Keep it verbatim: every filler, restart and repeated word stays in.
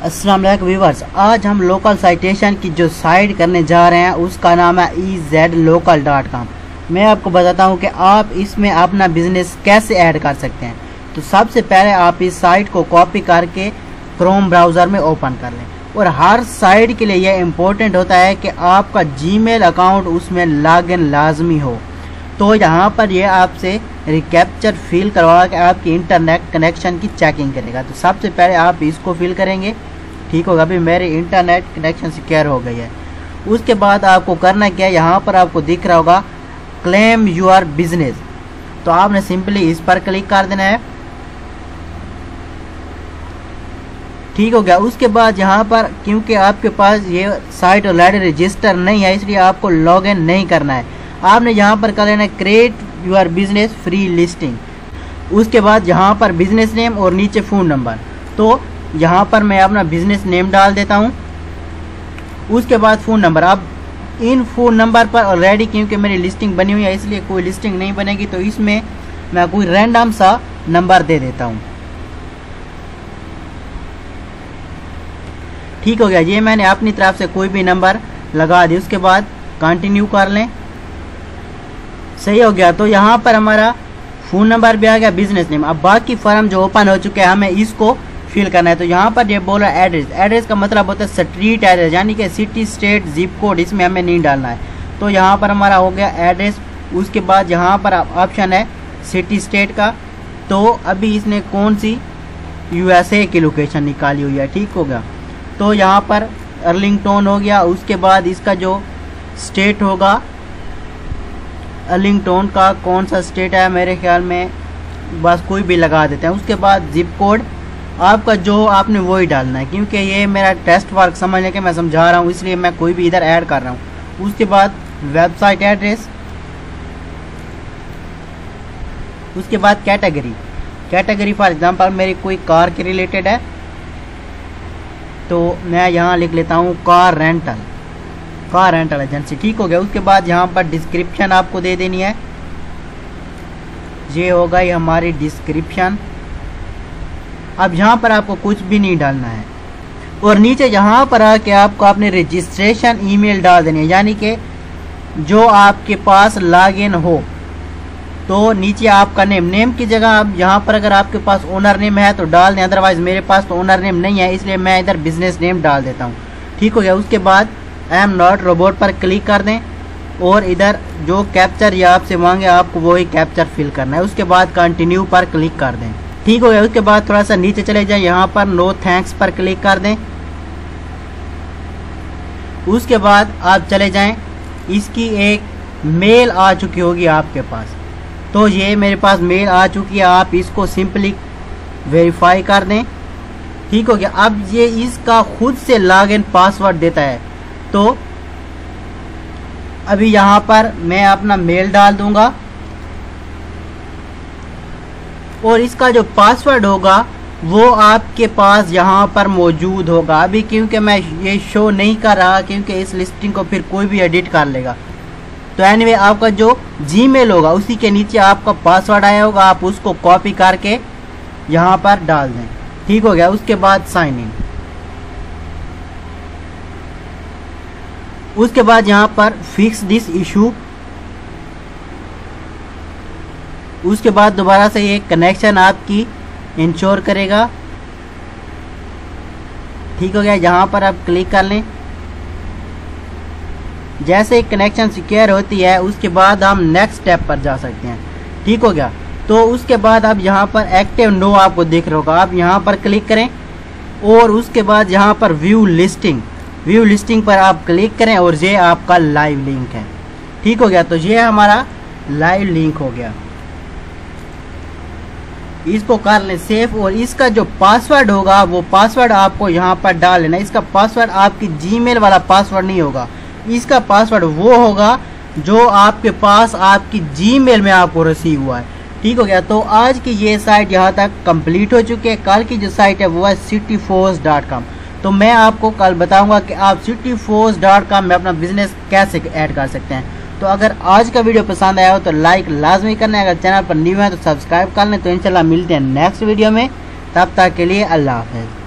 अस्सलाम वालेकुम व्यूअर्स, आज हम लोकल साइटेशन की जो साइट करने जा रहे हैं उसका नाम है E Z local dot com. मैं आपको बताता हूं कि आप इसमें अपना बिजनेस कैसे ऐड कर सकते हैं। तो सबसे पहले आप इस साइट को कॉपी करके क्रोम ब्राउज़र में ओपन कर लें और हर साइट के लिए यह इम्पोर्टेंट होता है कि आपका जीमेल अकाउंट उसमें लॉगिन लाजमी हो। तो यहाँ पर ये आपसे रिकैप्चर फिल करवा के आपकी इंटरनेट कनेक्शन की चेकिंग करेगा। तो सबसे पहले आप इसको फिल करेंगे, ठीक होगा। अभी मेरी इंटरनेट कनेक्शन सिक्योर हो गई है। उसके बाद आपको करना क्या है, यहाँ पर आपको दिख रहा होगा क्लेम योर बिजनेस, तो आपने सिंपली इस पर क्लिक कर देना है, ठीक हो गया। उसके बाद यहाँ पर क्योंकि आपके पास ये साइट ऑलरेडी रजिस्टर नहीं है इसलिए आपको लॉगिन नहीं करना है। आपने यहाँ पर कर लेना है create your business free listing. उसके बाद यहाँ पर बिजनेस नेम और नीचे फ़ोन नंबर, तो यहाँ पर मैं अपना बिजनेस नेम डाल देता हूँ। उसके बाद फ़ोन नंबर, अब इन फ़ोन नंबर पर ऑलरेडी क्योंकि मेरी लिस्टिंग बनी हुई है इसलिए कोई लिस्टिंग नहीं बनेगी, तो इसमें मैं कोई रैंडम सा नंबर दे देता हूँ, ठीक हो गया। ये मैंने अपनी तरफ से कोई भी नंबर लगा दी। उसके बाद कंटिन्यू कर लें, सही हो गया। तो यहाँ पर हमारा फ़ोन नंबर भी आ गया, बिजनेस नेम। अब बाकी फॉर्म जो ओपन हो चुके हैं हमें इसको फिल करना है। तो यहाँ पर ये बोला एड्रेस, एड्रेस का मतलब होता है स्ट्रीट एड्रेस, यानी कि सिटी स्टेट जिप कोड इसमें हमें नहीं डालना है। तो यहाँ पर हमारा हो गया एड्रेस। उसके बाद यहाँ पर ऑप्शन है सिटी स्टेट का, तो अभी इसने कौन सी यूएसए की लोकेशन निकाली हुई है, ठीक हो गया। तो यहाँ पर अर्लिंगटन हो गया। उसके बाद इसका जो स्टेट होगा, अर्लिंगटन का कौन सा स्टेट है, मेरे ख्याल में बस कोई भी लगा देते हैं। उसके बाद जिप कोड आपका जो आपने वही डालना है, क्योंकि ये मेरा टेस्ट वर्क समझने के मैं समझा रहा हूँ इसलिए मैं कोई भी इधर ऐड कर रहा हूँ। उसके बाद वेबसाइट एड्रेस, उसके बाद कैटेगरी, कैटेगरी फॉर एग्जांपल मेरी कोई कार के रिलेटेड है तो मैं यहाँ लिख लेता हूँ car rental, car rental agency, ठीक हो गया। उसके बाद यहाँ पर डिस्क्रिप्शन आपको दे देनी है, ये होगा ये हमारी डिस्क्रिप्शन। अब यहाँ पर आपको कुछ भी नहीं डालना है और नीचे यहाँ पर आके आपको अपने रजिस्ट्रेशन ईमेल डाल देनी है, यानी कि जो आपके पास लॉगिन हो। तो नीचे आपका नेम, नेम की जगह आप यहाँ पर अगर आपके पास ओनर नेम है तो डाल दें, अदरवाइज मेरे पास तो ओनर नेम नहीं है इसलिए मैं इधर बिजनेस नेम डाल देता हूँ, ठीक हो गया। उसके बाद आई एम नॉट रोबोट पर क्लिक कर दें और इधर जो कैप्चर या आपसे मांगे आपको वही कैप्चर फिल करना है। उसके बाद कंटिन्यू पर क्लिक कर दें, ठीक हो गया। उसके बाद थोड़ा सा नीचे चले जाएं, यहाँ पर नो थैंक्स पर क्लिक कर दें। उसके बाद आप चले जाएं, इसकी एक मेल आ चुकी होगी आपके पास, तो ये मेरे पास मेल आ चुकी है। आप इसको सिंपली वेरीफाई कर दें, ठीक हो गया। अब ये इसका खुद से लॉगिन पासवर्ड देता है, तो अभी यहाँ पर मैं अपना मेल डाल दूंगा और इसका जो पासवर्ड होगा वो आपके पास यहाँ पर मौजूद होगा। अभी क्योंकि मैं ये शो नहीं कर रहा क्योंकि इस लिस्टिंग को फिर कोई भी एडिट कर लेगा। तो एनीवे आपका जो जीमेल होगा उसी के नीचे आपका पासवर्ड आया होगा, आप उसको कॉपी करके यहाँ पर डाल दें, ठीक हो गया। उसके बाद साइन इन, उसके बाद यहाँ पर फिक्स दिस इशू, उसके बाद दोबारा से ये कनेक्शन आपकी इंश्योर करेगा, ठीक हो गया। यहाँ पर आप क्लिक कर लें। जैसे ही कनेक्शन सिक्योर होती है उसके बाद हम नेक्स्ट स्टेप पर जा सकते हैं, ठीक हो गया। तो उसके बाद अब यहाँ पर एक्टिव नो आपको दिख रहा होगा, आप यहाँ पर क्लिक करें और उसके बाद यहाँ पर व्यू लिस्टिंग, व्यू लिस्टिंग पर आप क्लिक करें और ये आपका लाइव लिंक है, ठीक हो गया। तो ये हमारा लाइव लिंक हो गया, इसको कर लें सेव और इसका जो पासवर्ड होगा वो पासवर्ड आपको यहाँ पर डाल लेना। इसका पासवर्ड आपकी जीमेल वाला पासवर्ड नहीं होगा, इसका पासवर्ड वो होगा जो आपके पास आपकी जीमेल में आपको रिसीव हुआ है, ठीक हो गया। तो आज की ये साइट यहाँ तक कंप्लीट हो चुकी है। कल की जो साइट है वो है सिटी फोर्स डॉट कॉम। तो मैं आपको कल बताऊंगा कि आप सिटी फोर्स डॉट कॉम में अपना बिजनेस कैसे ऐड कर सकते हैं। तो अगर आज का वीडियो पसंद आया हो तो लाइक लाजमी करना है, अगर चैनल पर न्यू है तो सब्सक्राइब कर लें। तो इंशाल्लाह मिलते हैं नेक्स्ट वीडियो में, तब तक के लिए अल्लाह हाफ़िज़।